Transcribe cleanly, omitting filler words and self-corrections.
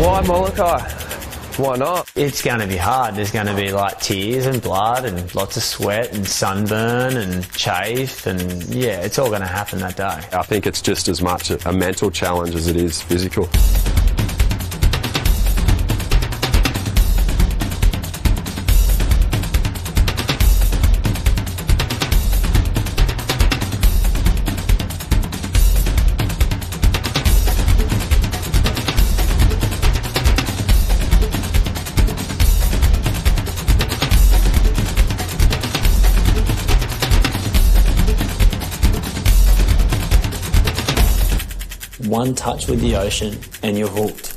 Why Molokai? Why not? It's going to be hard. There's going to be like tears and blood and lots of sweat and sunburn and chafe, and yeah, it's all going to happen that day. I think it's just as much a mental challenge as it is physical. One touch with the ocean and you're hooked.